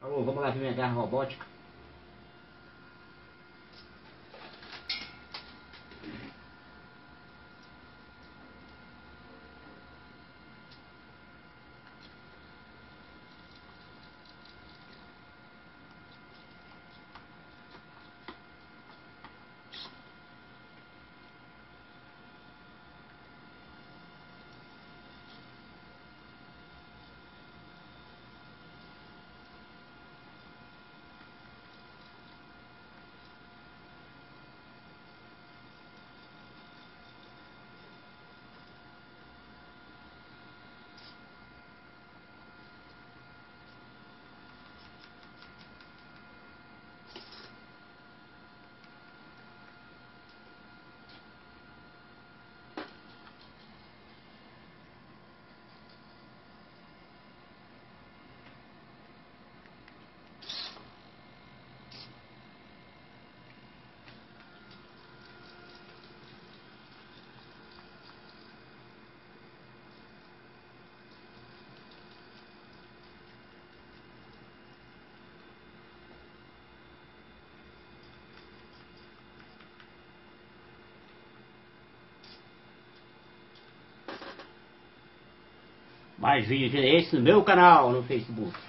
Falou, vamos lá ver minha garra robótica. Mais vídeos esse no meu canal no Facebook.